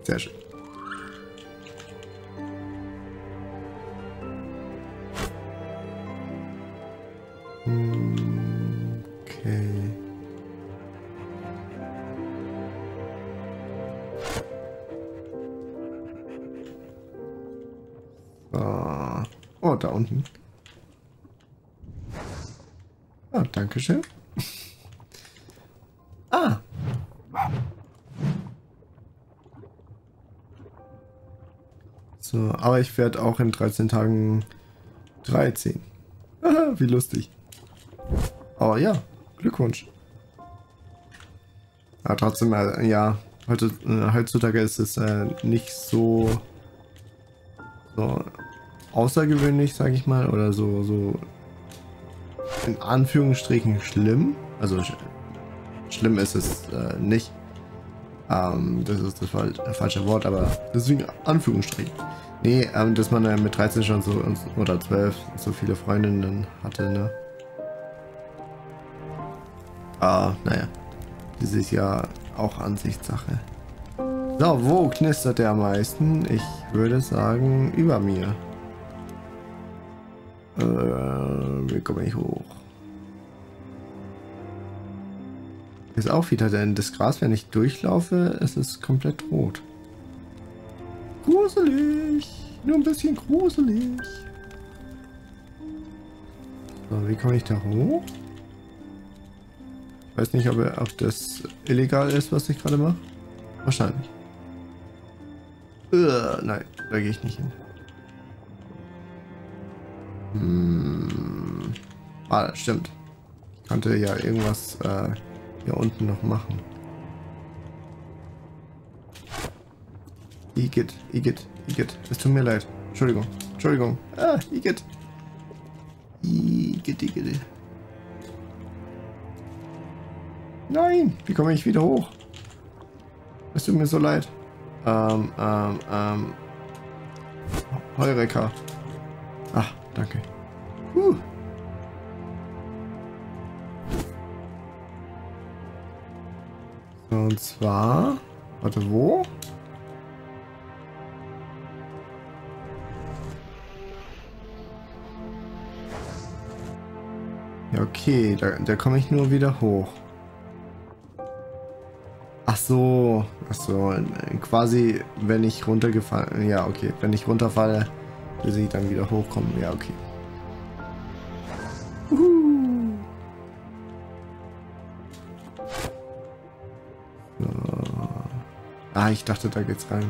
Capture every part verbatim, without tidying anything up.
Sehr schön. Okay. So. Oh, da unten. Ah, danke schön. Ah. So, aber ich werde auch in dreizehn Tagen dreizehn. Aha, wie lustig. Aber ja, Glückwunsch. Aber trotzdem, äh, ja, heute, äh, heutzutage ist es äh, nicht so, so außergewöhnlich, sage ich mal, oder so, so in Anführungsstrichen schlimm. Also sch schlimm ist es äh, nicht. Ähm, das ist das fal falsche Wort, aber deswegen Anführungsstrichen. Nee, ähm, dass man äh, mit dreizehn schon so oder zwölf so viele Freundinnen hatte, ne? Ah, naja. Das ist ja auch Ansichtssache. So, wo knistert der am meisten? Ich würde sagen, über mir. Äh, wie komme ich hoch? Ist auch wieder, denn das Gras, wenn ich durchlaufe, ist es komplett rot. Gruselig. Nur ein bisschen gruselig. So, wie komme ich da hoch? Ich weiß nicht, ob, ob das illegal ist, was ich gerade mache. Wahrscheinlich. Uh, nein, da gehe ich nicht hin. Hm. Ah, stimmt. Ich konnte ja irgendwas äh, hier unten noch machen. Igitt, Igitt, Igitt. Es tut mir leid. Entschuldigung, Entschuldigung. Ah, Igitt. Igitt, Igitt. Nein, wie komme ich wieder hoch? Es tut mir so leid. Ähm, ähm, ähm. Heureka. Ach, danke. Huh. So, und zwar. Warte, wo? Ja, okay, da, da komme ich nur wieder hoch. Ach so, ach so, quasi, wenn ich runtergefallen, ja, okay, wenn ich runterfalle, will ich dann wieder hochkommen, ja, okay. Uhu. So. Ah, ich dachte, da geht's rein.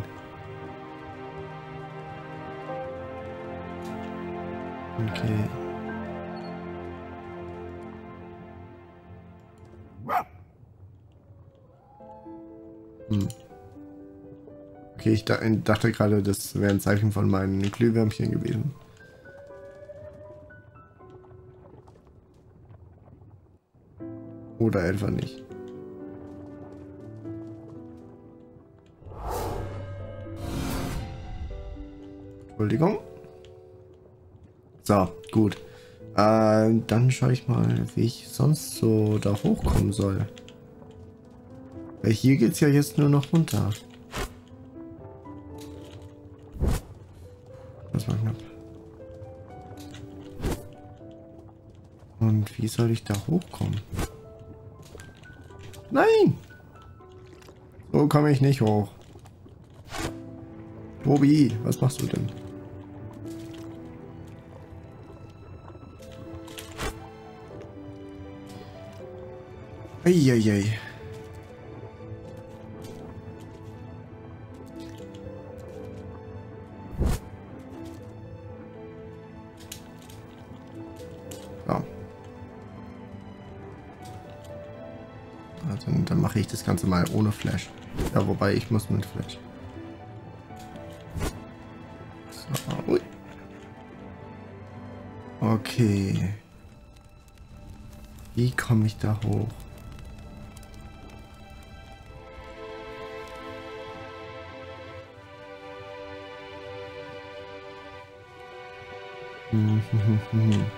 Okay. Hm. Okay, ich da, dachte gerade, das wäre ein Zeichen von meinen Glühwürmchen gewesen. Oder etwa nicht. Entschuldigung. So, gut. Äh, dann schaue ich mal, wie ich sonst so da hochkommen soll. Weil hier geht es ja jetzt nur noch runter. Das war knapp. Und wie soll ich da hochkommen? Nein! So komme ich nicht hoch. Tobi, was machst du denn? Eieiei. So. Also, dann mache ich das Ganze mal ohne Flash. Ja, wobei ich muss mit Flash. So, ui. Okay. Wie komme ich da hoch? Hm, hm, hm, hm.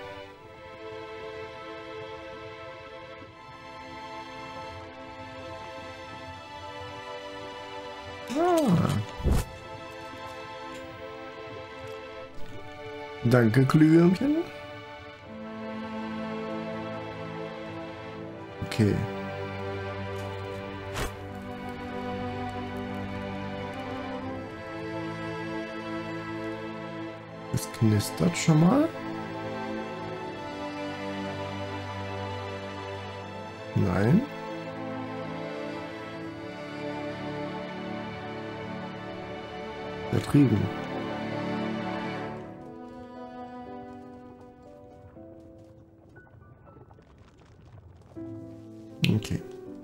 Ah. Danke, Glühwürmchen. Okay. Es knistert schon mal. Nein. Da drüben. Okay.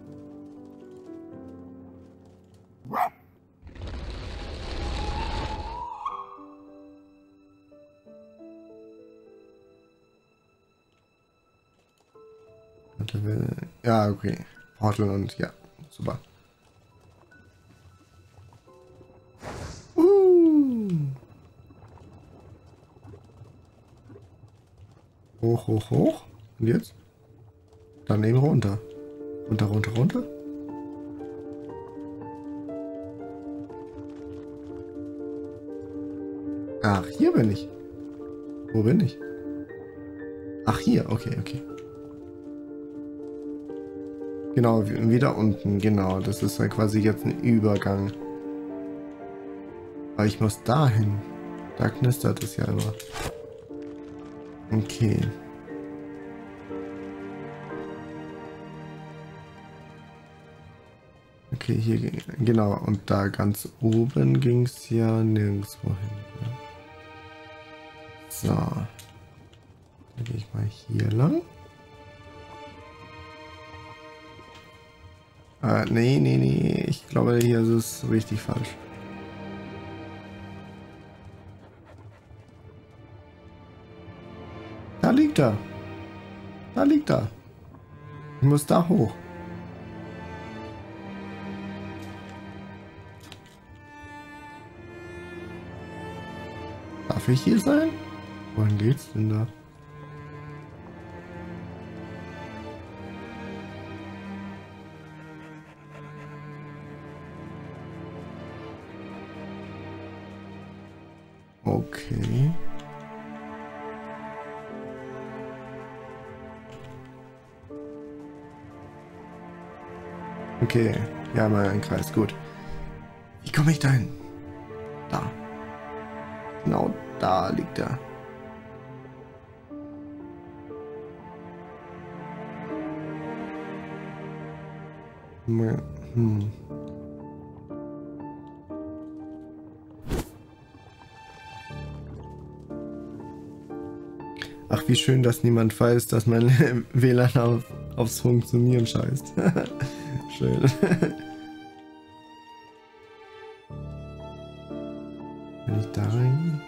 Ja, okay. Portal und ja, super. Uh. Hoch, hoch, hoch. Und jetzt? Dann eben runter. Runter, runter, runter. Ach, hier bin ich. Wo bin ich? Ach, hier. Okay, okay. Genau, wieder unten. Genau, das ist ja quasi jetzt ein Übergang. Aber ich muss dahin. Da knistert es ja immer. Okay. Okay, hier, genau, und da ganz oben ging es ja nirgendwo hin. Ja. So. Dann gehe ich mal hier lang. Äh, nee, nee, nee, ich glaube, hier ist es richtig falsch. Da liegt er. Da liegt er. Ich muss da hoch. Darf ich hier sein? Wohin geht's denn da? Okay. Okay, ja, mal ein Kreis, gut. Wie komme ich da hin? Da. Genau, da liegt er. Hm. Ach, wie schön, dass niemand weiß, dass mein W L A N auf, aufs Funktionieren scheißt. Schön. Wenn ich da rein...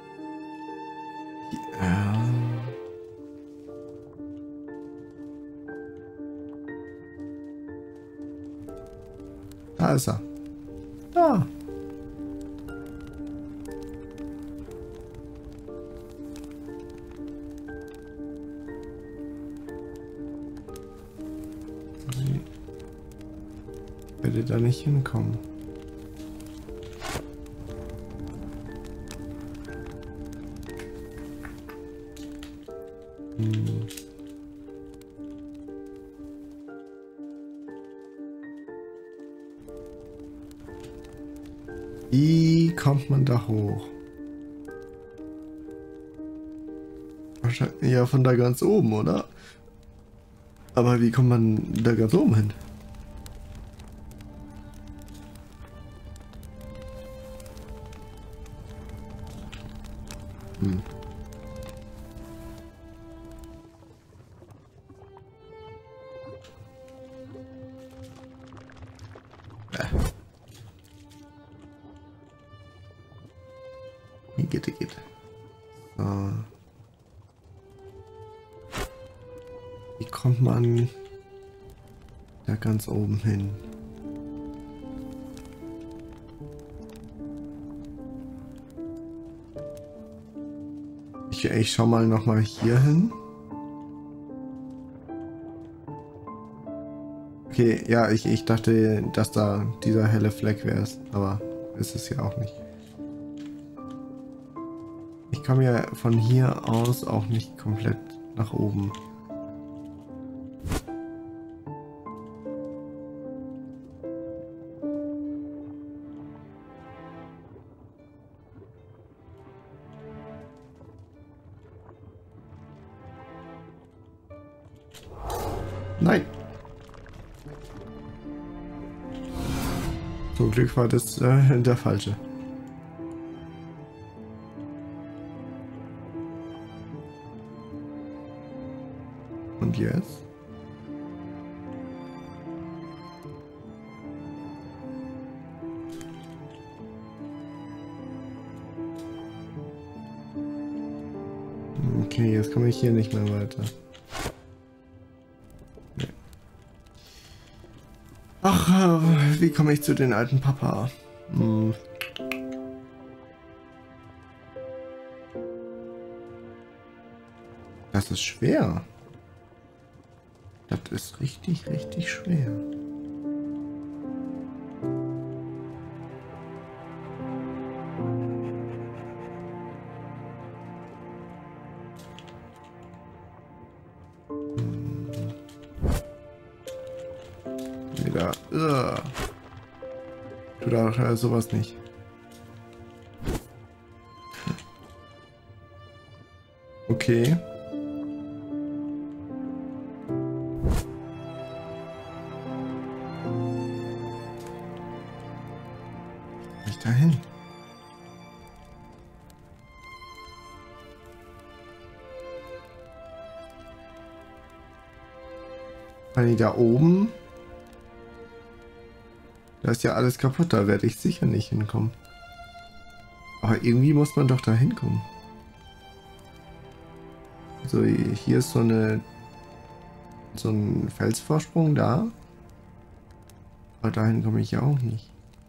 Ja. Da ist er. Da. Ich werde da nicht hinkommen. Hm. Wie kommt man da hoch? Wahrscheinlich ja von da ganz oben, oder? Aber wie kommt man da ganz oben hin? Hm. Ja. Hier geht, hier geht. So. Wie kommt man da ganz oben hin? Ich, ich schau mal noch mal hier hin. Okay, ja, ich, ich dachte, dass da dieser helle Fleck wäre, aber ist es ja auch nicht. Ich ich komme ja von hier aus auch nicht komplett nach oben. Nein. Zum Glück war das äh, der falsche. Und jetzt? Okay, jetzt komme ich hier nicht mehr weiter. Nee. Ach, wie komme ich zu den alten Papa? Hm. Das ist schwer. Das ist richtig, richtig schwer. Hm. Wieder. Uh. Du darfst äh, sowas nicht. Okay. Dahin. Weil da oben, da ist ja alles kaputt, da werde ich sicher nicht hinkommen. Aber irgendwie muss man doch da hinkommen. So, hier ist so eine so ein Felsvorsprung da. Aber dahin komme ich ja auch nicht.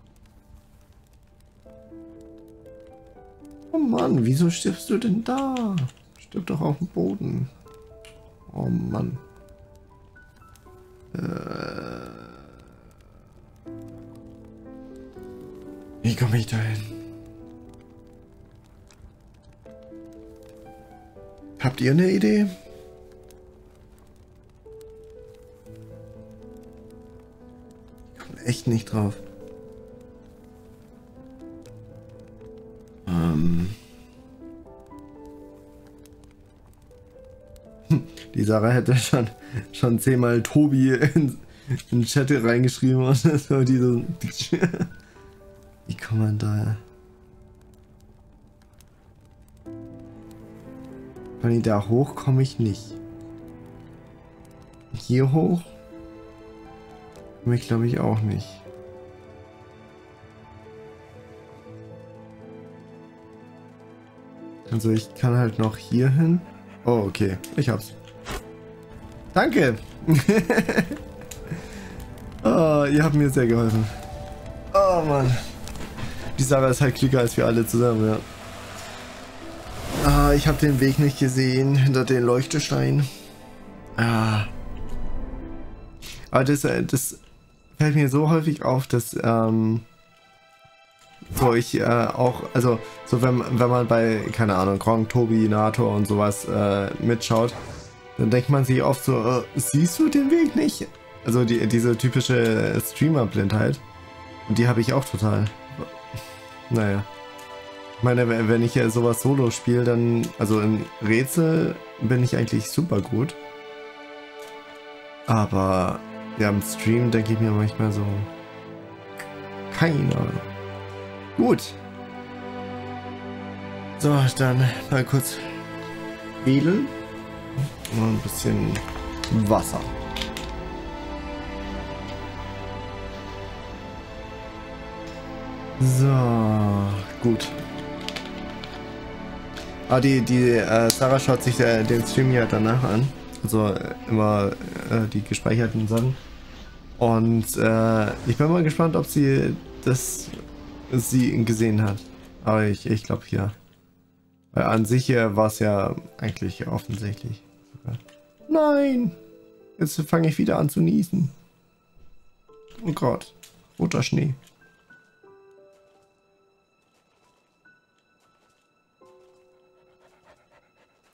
Oh Mann, wieso stirbst du denn da? Stirb doch auf dem Boden. Oh Mann. Äh... Wie komme ich da hin? Habt ihr eine Idee? Ich komme echt nicht drauf. Die Sarah hätte schon, schon zehnmal Tobi in, in den Chat reingeschrieben und so diese. Wie kann man da? Von da hoch komme ich nicht. Hier hoch komme ich glaube ich auch nicht. Also ich kann halt noch hier hin. Oh, okay. Ich hab's. Danke. Oh, ihr habt mir sehr geholfen. Oh Mann. Die Sarah ist halt klüger als wir alle zusammen, ja. Ah, ich habe den Weg nicht gesehen hinter den Leuchtestein. Ah. Aber das, das fällt mir so häufig auf, dass ähm, so ich äh, auch, also so wenn, wenn man bei, keine Ahnung, Gronk, Tobi, Nator und sowas äh, mitschaut, dann denkt man sich oft so, äh, siehst du den Weg nicht? Also die, diese typische Streamer-Blindheit. Und die habe ich auch total. Naja. Ich meine, wenn ich ja sowas solo spiele, dann, also in Rätsel bin ich eigentlich super gut. Aber ja, im Stream denke ich mir manchmal so, keine Ahnung. Gut. So, dann mal kurz wedeln. Und ein bisschen Wasser. So, gut. Ah, die, die äh, Sarah schaut sich äh, den Stream ja danach an. Also äh, immer äh, die gespeicherten Sachen. Und äh, ich bin mal gespannt, ob sie das sie gesehen hat. Aber ich, ich glaube ja. Weil an sich äh, war es ja eigentlich offensichtlich. Nein! Jetzt fange ich wieder an zu niesen. Oh Gott. Roter Schnee.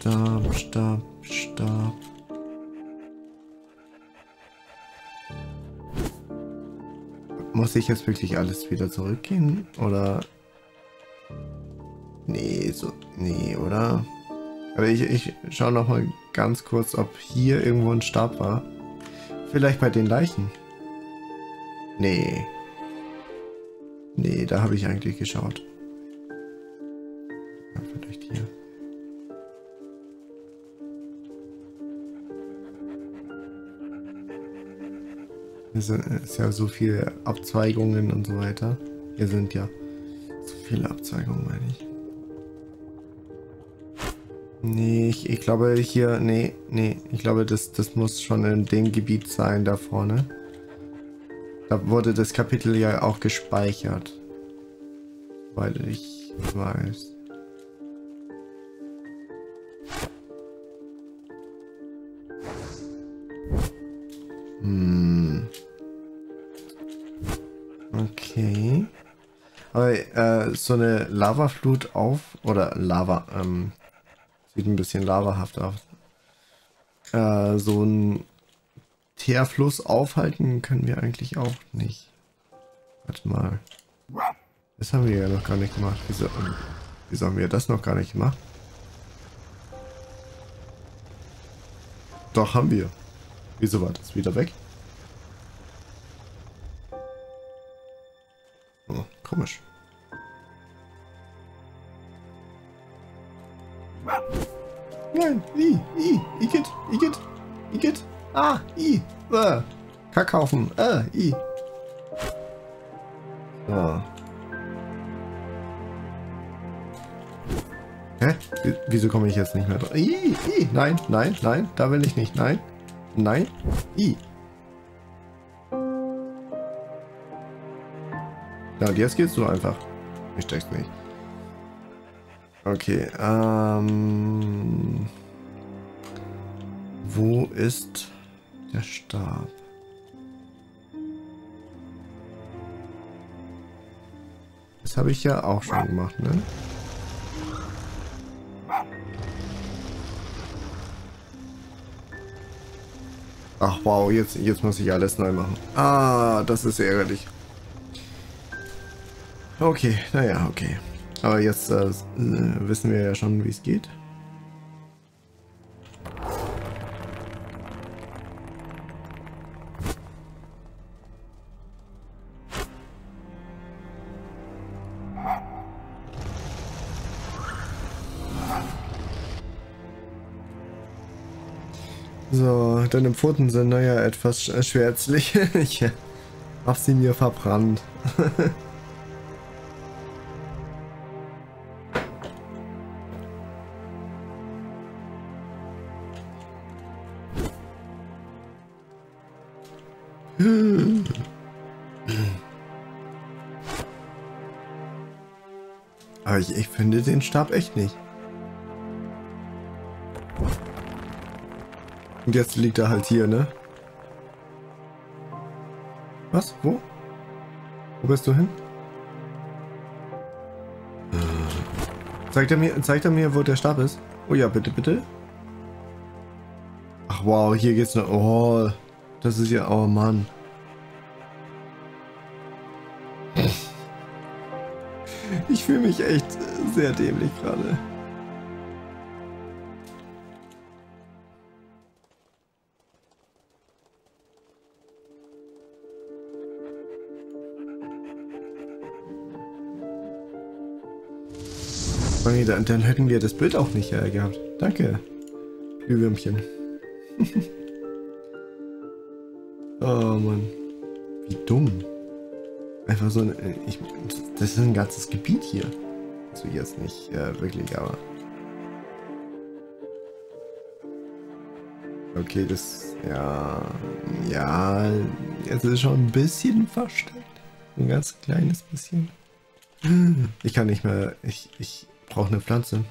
Stab, Stab, Stab. Muss ich jetzt wirklich alles wieder zurückgehen? Oder? Nee, so. Nee, oder? Aber ich, ich schaue noch mal ganz kurz, ob hier irgendwo ein Stab war. Vielleicht bei den Leichen. Nee. Nee, da habe ich eigentlich geschaut. Ja, vielleicht hier. Hier sind ist ja so viele Abzweigungen und so weiter. Hier sind ja so viele Abzweigungen, meine ich. Nee, ich, ich glaube hier, nee, nee, ich glaube, das, das muss schon in dem Gebiet sein, da vorne. Da wurde das Kapitel ja auch gespeichert. Weil ich weiß. Hm. Okay. Aber äh, so eine Lavaflut auf, oder Lava, ähm, sieht ein bisschen lavahaft aus. Äh, so ein Teerfluss aufhalten können wir eigentlich auch nicht. Warte mal. Das haben wir ja noch gar nicht gemacht. Wieso, wieso haben wir das noch gar nicht gemacht? Doch, haben wir. Wieso war das wieder weg? Oh, komisch. Nein, i, i, igitt, igitt, igitt, ah, i, äh, Kackhaufen, äh, i. So. Hä? W wieso komme ich jetzt nicht mehr drauf? I, i, nein, nein, nein, da will ich nicht, nein, nein, i. Ja, und jetzt geht's so einfach. Ich steck's nicht. Okay, ähm... wo ist der Stab? Das habe ich ja auch schon gemacht, ne? Ach wow, jetzt, jetzt muss ich alles neu machen. Ah, das ist ärgerlich. Okay, naja, okay. Aber jetzt äh, wissen wir ja schon, wie es geht. So, deine Pfoten sind naja etwas schwärzlich. Ich hab sie mir verbrannt. Aber ich, ich finde den Stab echt nicht. Und jetzt liegt er halt hier, ne? Was? Wo? Wo bist du hin? Zeigt er mir, zeigt er mir, wo der Stab ist? Oh ja, bitte, bitte. Ach wow, hier geht's noch. Oh, das ist ja... Oh Mann. Ich fühle mich echt sehr dämlich gerade. Dann, dann hätten wir das Bild auch nicht äh, gehabt. Danke, Glühwürmchen. Oh Mann. Wie dumm. Einfach so ein... Ich, das ist ein ganzes Gebiet hier. Also jetzt nicht äh, wirklich, aber... Okay, das... Ja... Ja... Es ist schon ein bisschen versteckt. Ein ganz kleines bisschen. Ich kann nicht mehr... Ich... ich brauche eine Pflanze.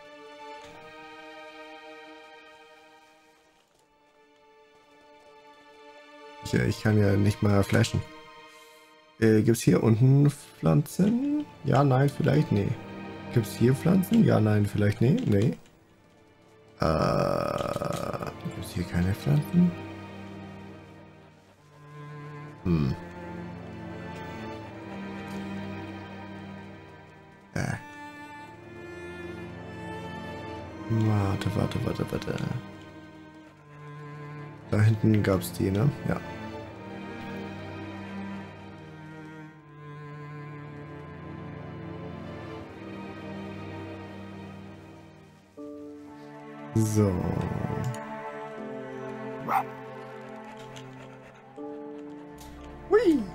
Ich, ich kann ja nicht mal flashen. Äh, Gibt es hier unten Pflanzen? Ja, nein, vielleicht, nee. Gibt es hier Pflanzen? Ja, nein, vielleicht, nee, nee. Äh, gibt es hier keine Pflanzen? Hm. Äh. Warte, warte, warte, warte. Da hinten gab es die, ne? Ja. So. Hui.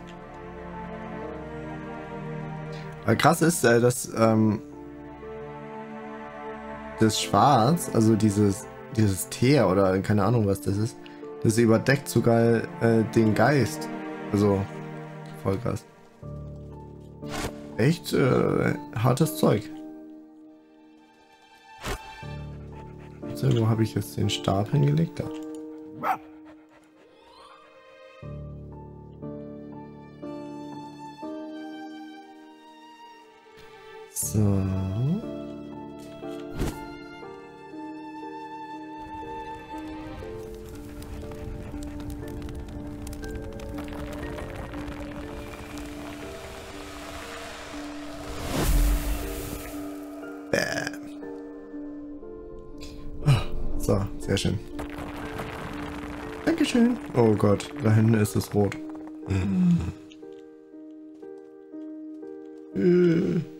Aber krass ist, äh, dass ähm, das Schwarz, also dieses dieses Teer oder keine Ahnung was das ist, das überdeckt sogar äh, den Geist. Also voll krass. Echt äh, hartes Zeug. So, wo habe ich jetzt den Stab hingelegt? Da. So. Bäm. So, sehr schön. Dankeschön. Oh Gott, da hinten ist es rot. Mhm. Äh.